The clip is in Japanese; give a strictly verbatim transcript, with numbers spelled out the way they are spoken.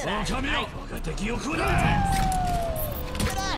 さい。狼よ、我が敵を食うな。